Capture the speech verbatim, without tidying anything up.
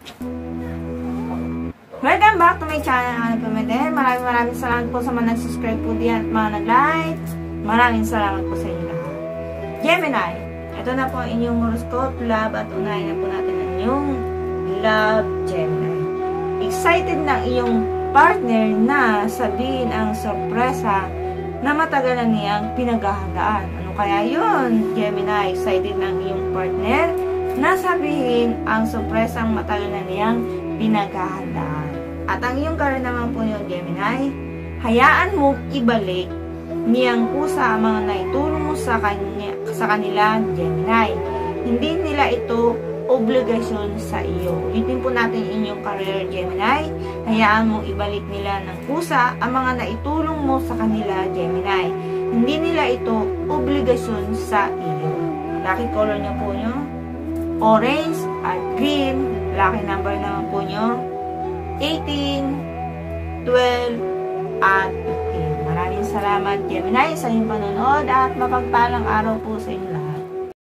Welcome back to my channel, Ana Pimentel. Maraming maraming salamat po sa mga nag-subscribe po diyan at mga nag-like. Maraming salamat po sa inyo lahat. Gemini, ito na po ang inyong horoscope, love, at unahin na po natin ang inyong love, Gemini. Excited na iyong partner na sabihin ang sorpresa na matagal na niyang pinaghahandaan. Ano kaya yun? Gemini, excited na ang iyong partner na sabihin ang sorpresang matagal na niyang pinaghahandaan. At ang iyong karir naman po niyo, Gemini, hayaan mo ibalik niyang kusa ang mga naitulong mo sa, kanya, sa kanila, Gemini. Hindi nila ito obligasyon sa iyo. Ulitin po natin inyong career, Gemini. Hayaan mong ibalik nila ng kusa ang mga naitulong mo sa kanila, Gemini. Hindi nila ito obligasyon sa iyo. Lucky color niyo po nyo, orange at green. Lucky number naman po nyo, eighteen, twelve, at fifteen. Maraming salamat, Gemini, sa inyong panonood at mapagpalang araw po sa inyo.